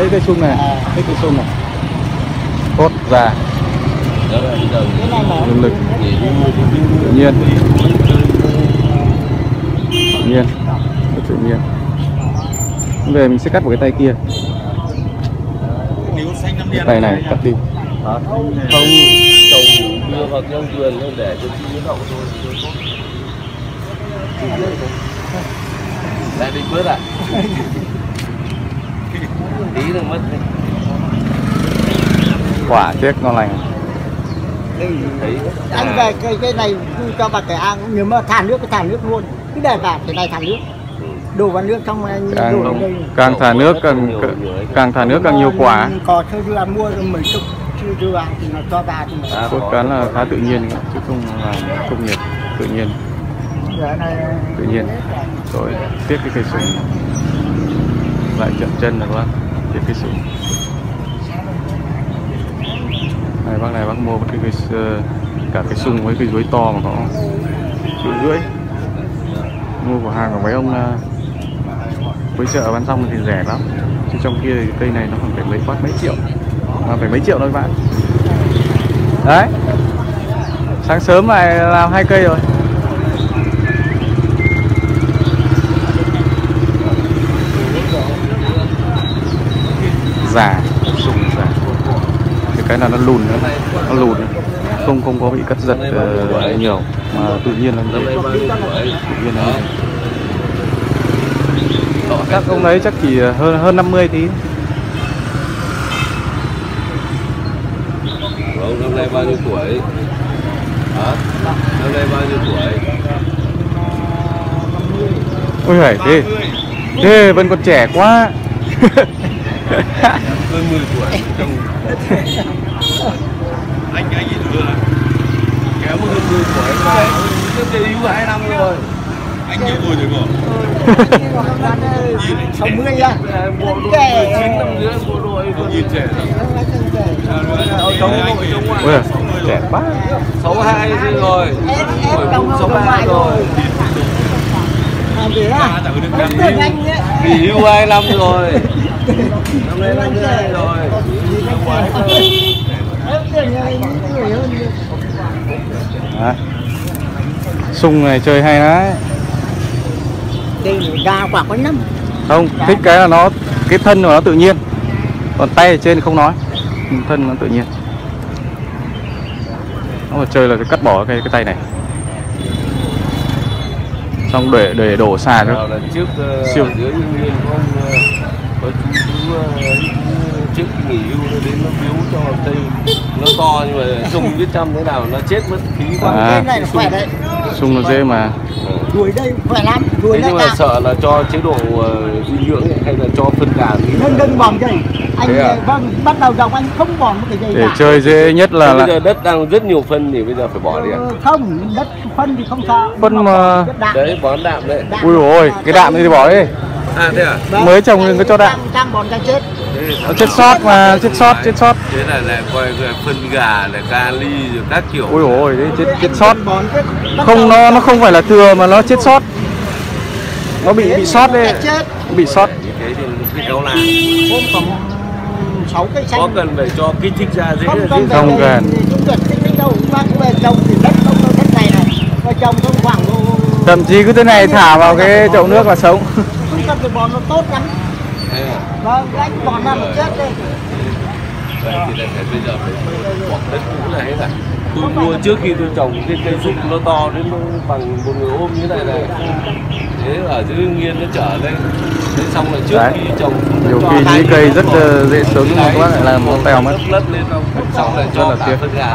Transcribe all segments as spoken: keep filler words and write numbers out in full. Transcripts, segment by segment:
thích cây sung này, thích cây sung này. Tốt già. Nguồn lực tự nhiên. Tự nhiên. Rất tự nhiên. Về mình sẽ cắt một cái tay kia. Cái tay này cắt đi. Không, trồng đưa vào trong vườn để cho chim nó đậu thôi. Lại định bớt à? Tí nữa mất. Quả chết ngon lành. Anh về cái cái này cho vào cái ao, nếu mà thả nước cái thả nước luôn, cứ để vào cái này thả nước, đổ vào nước xong anh càng, đổ đây. càng thả nước càng càng thả nước càng nhiều quả. Có thôi chứ là mua rồi mấy chục chưa chưa vào thì nó cho vào thì À, cốt cán là khá tự nhiên chứ không là công nghiệp, tự nhiên. Tự nhiên. Rồi tiếp cái cây sung lại chậm chân được không? Tiếp cái sung. Này bác này bác mua một cái cây cả cái sung với cây chuối to mà có triệu rưỡi. Mua của hàng của mấy ông cuối chợ bán xong thì rẻ lắm. Chứ trong kia thì cây này nó còn phải mấy quát mấy triệu, mà phải mấy triệu thôi bạn. Đấy. Sáng sớm lại làm hai cây rồi. Già, sung già. Cái cái nào nó lùn nữa, nó lùn, không không có bị cắt giật uh, nhiều, mà tự nhiên là tự nhiên là các ông đấy chắc chỉ hơn hơn năm mươi tí. Ông năm nay bao nhiêu tuổi? Hả? Năm nay bao nhiêu tuổi? Ôi giời, thế thế vẫn còn trẻ quá. Hơn mười tuổi trong anh anh gì nữa kéo hơn mười tuổi mà tôi yêu hai năm rồi. Anh nhiều tuổi rồi sáu mươi à? Bộ đội mười chín năm rưỡi bộ đội còn nhìn trẻ Ôi trẻ quá. sáu hai rồi, sáu ba rồi. Nghỉ hưu hai năm rồi. Năm nay năm hai rồi. À, sung này chơi hay đấy. Đây ra quả có năm. Không, thích cái là nó cái thân của nó tự nhiên. Còn tay ở trên thì không nói. Thân nó tự nhiên. Nó mà chơi là cái cắt bỏ cái cái tay này. Xong để để đổ xà nữa. Lần trước siêu dưới Hưng Yên có có chú trước khi nghỉ hưu nó đến nó biếu cho cây nó to nhưng mà sung biết chăm thế nào nó chết mất khí quá. À, cái này là khỏe đấy. Sung nó dễ mà. Đuổi đây khỏe lắm. Đuổi thế nhưng mà cả. sợ là cho chế độ dinh dưỡng hay là cho phân gà Đừng đừng bòn dây. Anh à? Vâng, bắt đầu dòng anh không bòn một cái dây. Để cả. chơi dễ nhất là, bây là giờ đất đang rất nhiều phân thì bây giờ phải bỏ đi à? Không, đất phân thì không sao. Phân mà đấy bón đạm đấy. Ui ôi, cái đạm này thì bỏ đi. À thế à? Mới trồng đừng có cho đạm. Đang bòn ra chết. Nó chết sót mà, chết sót, chết sót. Thế là lại coi phân gà là kali rồi các kiểu. Ui ôi, đấy chết chết sót. Không, nó nó không phải là thừa mà nó chết sót. Nó bị bị sót đấy. Bị sót. Thế thì cái kéo lá. sáu cây xanh. Có cần phải cho kích thích ra dễ là dễ. Không cần. Không cần kích thích đâu, bác về trồng thì đất không đâu đất này này. Và trồng không khoảng độ. Thậm chí cứ thế này thả vào cái chậu nước là sống. Không cần phải bón nó tốt lắm. Vâng, anh bón ra một chết đi. Vậy thì phải bây giờ phải bỏ đất cũ là hết à? Tôi mua trước khi tôi trồng cái cây sung nó to đến nó bằng một người ôm như thế này này. Thế ở dưới Hưng Yên nó trở lên. Thế xong rồi trước đấy. khi trồng Nhiều khi những cây rất uh, dễ sống nhưng mà các bạn lại làm nó tèo mất. Lất lên không? Xong rồi cho cả phân gà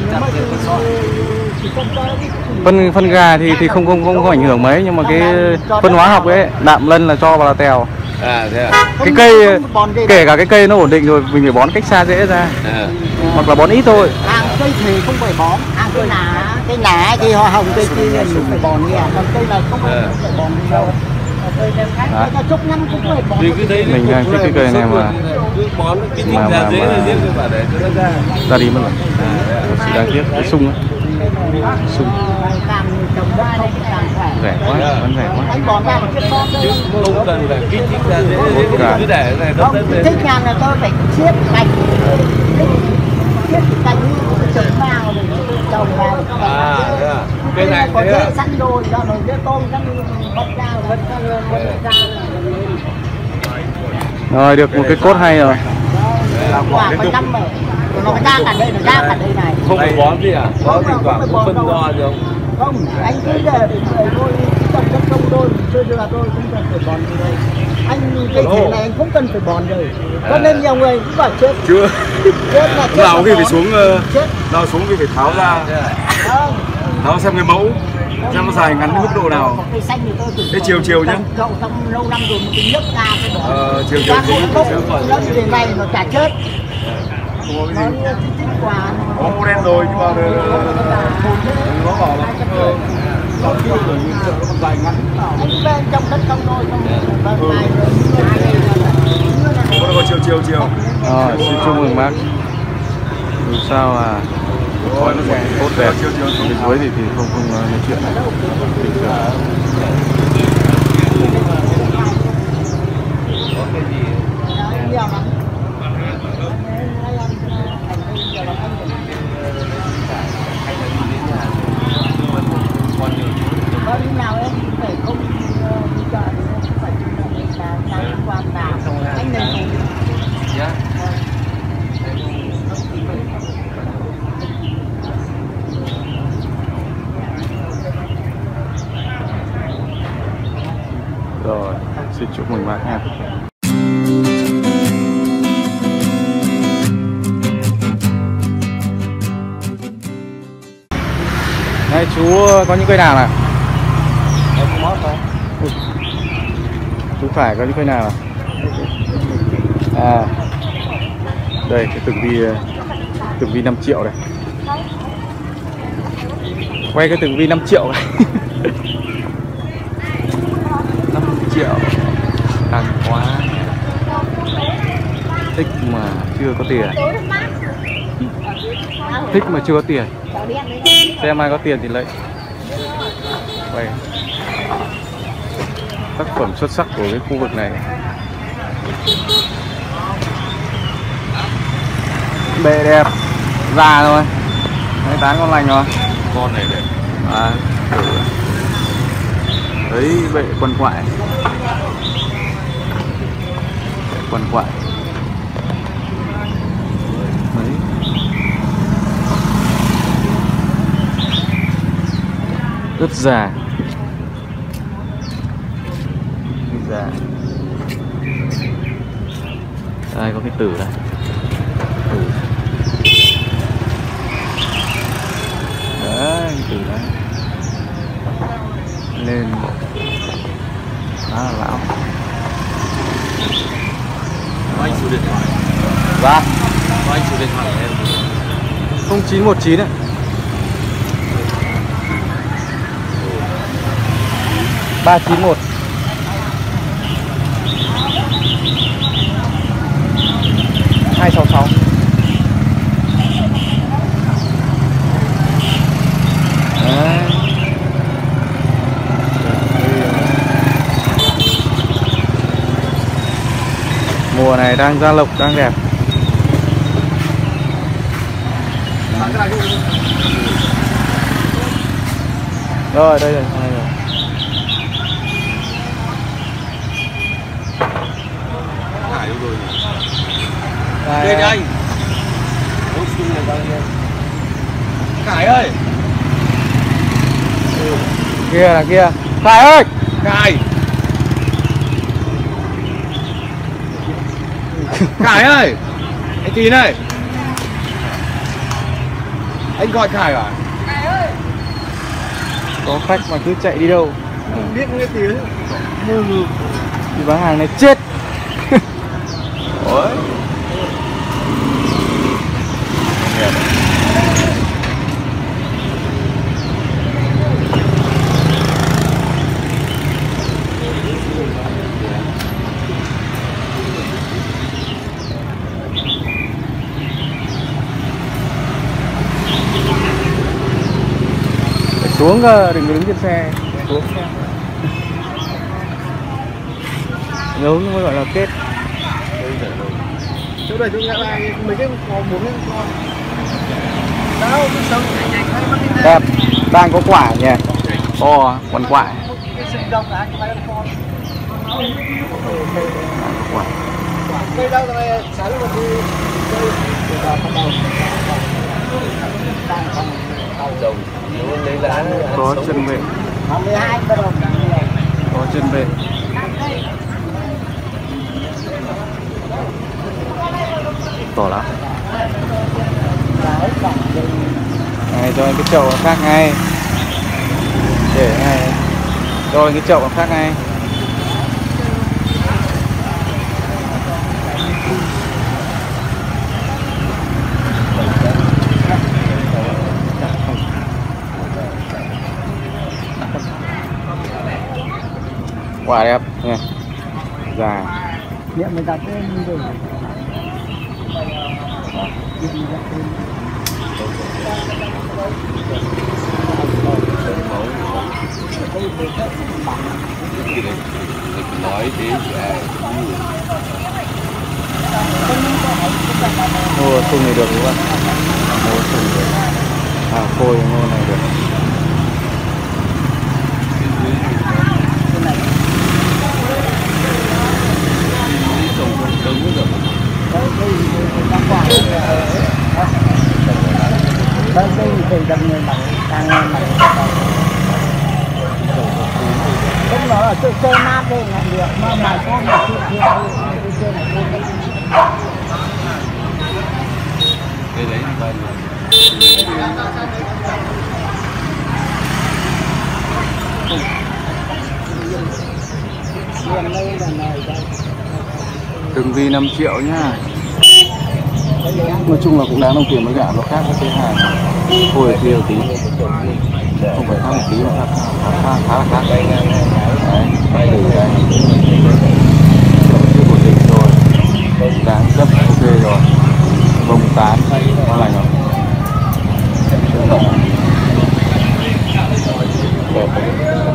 Phân phân gà thì thì không không không có ảnh hưởng mấy, nhưng mà cái phân hóa học ấy, đạm lân là cho vào là tèo. À thế à? Cái cây kể cả cái cây nó ổn định rồi mình phải bón cách xa dễ ra. À. Hoặc là bón ít thôi. Hàng cây thì không phải bón, hàng cây lá, cây lá thì hoa hồng cây kia mình phải bón nghe, còn cây này không phải bón đâu. Chục năm cũng phải bón. Mình đang thích cái cây này mà mà mà, mà ra đi mất rồi. Chỉ đáng tiếc cái sung á. Sung rẻ quá, vẫn rẻ quá. bòn ra một chiếc con chứ không cần phải kích thích ra thế cứ để cái này đất không đất thích nhà là tôi phải chiết cành chiết cành trồng vào rồi trồng vào à thế à cái này có thế dễ à sẵn đồi cho rồi cái tôm nó bật ra bật ra bật ra Rồi được một cái cốt hay rồi. quả có năm rồi nó ra cả đây nó ra cả đây này không phải bón gì à có thỉnh thoảng có phân đo gì không không anh cứ để để thôi trồng đất công thôi chưa được là tôi không cần phải bón gì đâu anh cái thể này anh không cần phải bón rồi cho nên nhiều người cũng bảo chết Chưa. chết là chết Nào khi phải xuống chết nào xuống khi phải tháo ra. không Tháo xem cái mẫu xem nó dài ngắn mức độ nào. cây xanh thì tôi chỉ Cái chiều chiều nhá. Cậu trong lâu năm rồi một cái nhấp ra cái đó Ờ, chiều chiều toàn bộ tí. gốc nó như thế này nó chả chết Không có nó cái gì. như cái tinh quả Có màu đen rồi nhưng mà nó bảo là còn chưa rồi nhưng nó còn dài ngắn. anh bên trong đất công thôi không vâng này Có được chiều chiều chiều. Rồi, xin chúc mừng bác. Dù sao à có nó sẽ tốt đẹp. Còn bên dưới thì thì không không nói chuyện này. Bình thường. nhiều lắm có lúc nào em phải không đi chợ thì em phải là sáng qua nào anh này Rồi, xin chúc mừng bác nha. Đây chú có những cây nào này? Ui, chú phải có những cây nào? À, đây cái từng vi từng vi năm triệu này. Quay cái từng vi năm triệu này. năm triệu càng quá, thích mà chưa có tiền, thích mà chưa có tiền, xem ai có tiền thì lấy. Quay tác phẩm xuất sắc của cái khu vực này. Bệ đẹp, già rồi, mấy tán con lành rồi. con này đẹp À, đấy bệ quần quại, bệ quần quại đấy. Rất già, già. Đây có cái tử này, tử. Đấy tử đấy lên khá là lão. có anh số điện thoại Dạ có anh số điện thoại của em không chín một chín đấy. Ba chín một hai sáu sáu. Đấy. Mùa này đang ra lộc, đang đẹp. Rồi đây rồi, đây rồi. Hải đâu rồi nhỉ? Đây, Đây anh. Ôi xung này bao nhiêu? Khải ơi. kia là kia. Khải ơi. Khải. Khải ơi. Anh Tín ơi. Anh gọi Khải à? Khải ơi. Có khách mà cứ chạy đi đâu? Không biết nghe tiếng. Mơ ngược. Thì bán hàng này chết. Ôi. Xuống cơ, đừng đứng trên xe. Xuống xe. Đúng mới gọi là kết. Chỗ này chúng ta là mấy cái có bốn cái con. Đâu, cái sông này Đẹp, đang có quả nhỉ. Ồ, còn quả. Quả. Cây đâu này sáng rồi đi chơi Đồng nếu lấy lá Có chân vịt. mười hai bắt đầu. Có chân vịt. To lắm. Này cho anh cái chậu khác ngay. Để ngay. Cho anh cái chậu khác ngay. Quả đẹp nha. Già. Niệm mình đặt tên rồi. nói thế Mua sung này được đúng không? Mua sung được. À phôi mua này được. Đây đây thì đâm người bằng càng bằng không nó ở chỗ xe mát đây là được mà mà có một chút kia cái xe này cái đấy thì bao Từng vi năm triệu nhá. Nói chung là cũng đáng đồng tiền với cả nó khác với cái hàng hồi kia tí, không phải khác một tí mà khác khá, khá là khác. Đấy, từ đây chưa ổn định rồi, đáng rất ok rồi, bông tán ngon lành rồi. Đẹp đấy.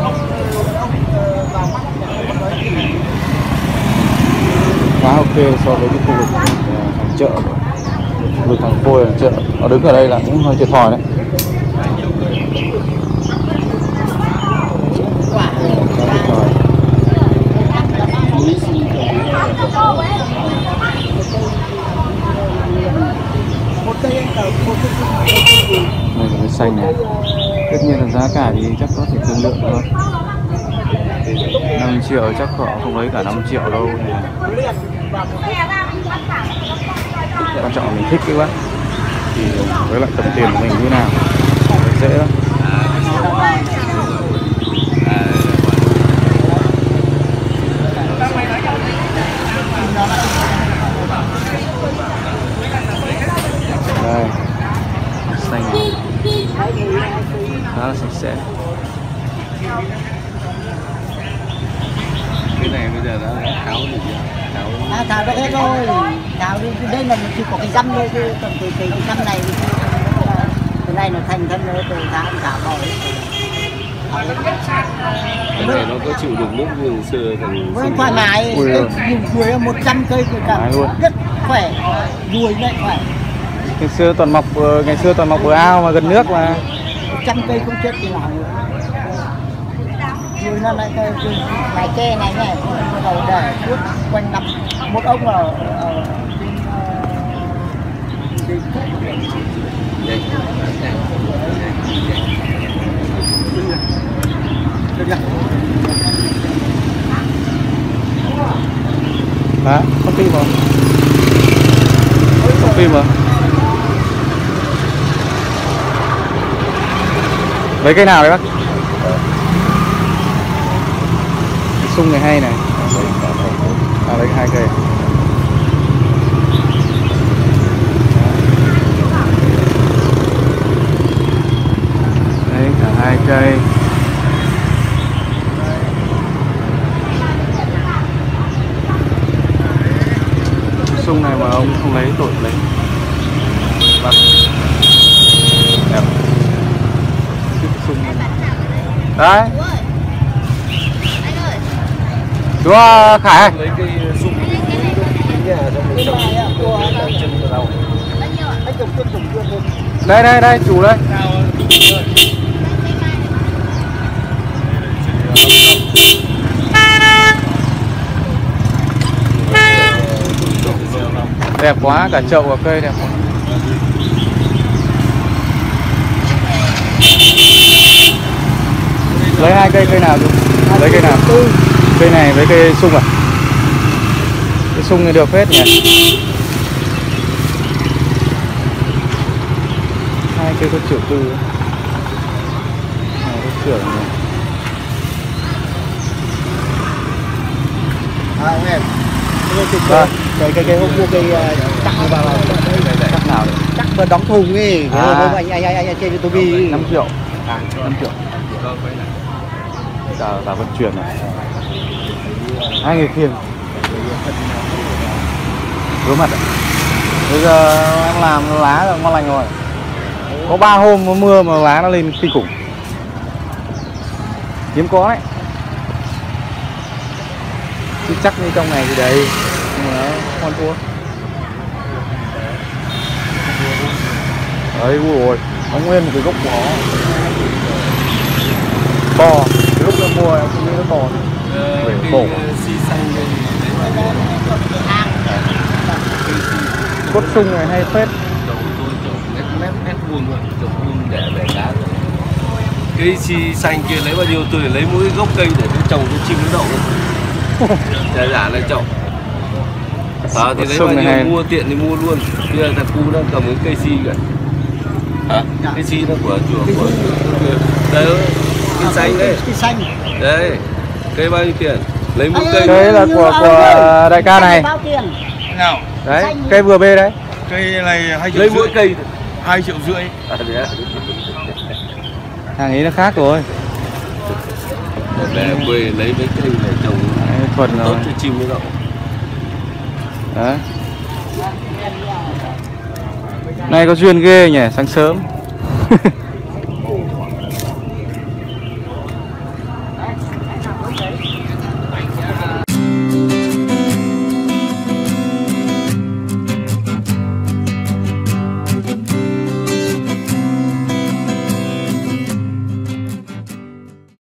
Khá ok so với cái khu vực hàng chợ, khu vực hàng phôi hàng chợ. Nó đứng ở đây là cũng hơi thiệt thòi đấy. Đây là cái xanh này. Tất nhiên là giá cả thì chắc có thể thương lượng thôi. năm triệu chắc họ không lấy cả năm triệu đâu. Quan trọng là mình thích cái bác thì với lại tầm tiền của mình như nào dễ lắm. Đây xanh này khá là sạch sẽ. cái này bây giờ đã tháo gì chưa? Tháo à, tháo được hết rồi, tháo đi đây là chỉ có cái răm thôi chứ còn cái cái răm này cái này nó thành thân nữa từ tháo tháo bỏ cái này nó có chịu được nước như hồi xưa thằng vẫn thoải mái. Đuổi một trăm cây rồi cả rất khỏe, đuổi lại khỏe. Ngày xưa toàn mọc ngày xưa toàn mọc bờ ao mà gần nước mà. một trăm cây không chết thì nào nữa. Rồi nó lại cái mái tre này này, đầu để suốt quanh năm. Một ông ở ở Đó, có phim không? Có phim mà. Lấy cây nào đấy bác? Cái sung này hay này. À, lấy hai cây. Đấy, cả hai cây. Sung này mà ông không lấy tội lấy. Bác. Đẹp. Sung này. Đấy. Chú Khải mấy cây sung nhà xong rồi trồng chân vào đầu. đây đây đây chủ đây. Đẹp quá, cả chậu và cây đẹp quá. Lấy hai cây, cây nào chú? Lấy cây nào? Cây này với cây sung à? Cây sung thì được phết nhỉ? Hai cây có triệu tư. Hai có triệu nhỉ? À, em. Vâng. Cái cái cái ông mua cây chắc vào vào Chắc nào được? chắc mà đóng thùng ấy. À. Hôm anh anh anh anh trên tôi đi năm triệu. À, năm triệu. Cả cả vận chuyển này. Hai người khiêng. Vớ mặt ạ. Bây giờ em làm lá là ngon lành rồi. Có ba hôm có mưa mà lá nó lên kinh khủng. Hiếm có đấy. Chứ chắc như trong này thì đấy. Nhưng mà nó con thua. Đấy, ui ôi, nó nguyên một cái gốc của nó to, cái lúc nó mua em không biết nó to về bổ xi xanh đây. cốt sung này hay phết. Trồng tôi trồng mét mét mét vuông rồi, trồng vuông để để cá rồi. Cây xi xanh kia lấy bao nhiêu tôi lấy mỗi gốc cây để tôi trồng cho chim nó đậu luôn. Giả giả lại trồng. À, thì lấy bao nhiêu hay... mua tiện thì mua luôn. Bây giờ thằng cu đang cầm cái cây xi kìa. Hả? Cây xi nó của chùa của đấy, cây xanh đấy. Cây xanh. Đấy. Cây bao nhiêu tiền? Lấy mỗi cây. Đấy là của của đại ca này. Bao tiền? Nào? Đấy, cây vừa bê đấy. Cây này hai triệu Lấy rưỡi. mỗi cây hai triệu rưỡi. À, thế à? Hàng ấy nó khác rồi. Về quê lấy mấy cây này trồng thuần tốt rồi. cho chim nó đậu. Đấy. Nay có duyên ghê nhỉ, sáng sớm.